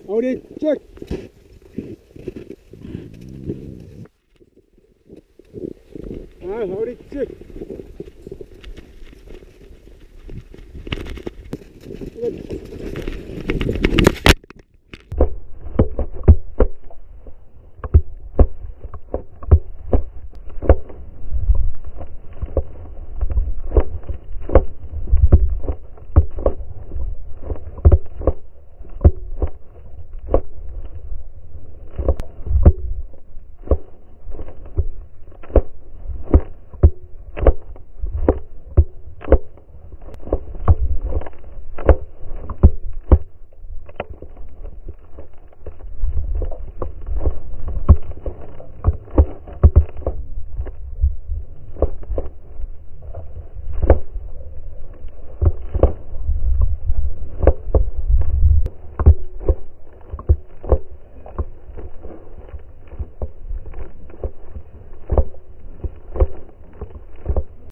降りチェック。はい、降りチェック。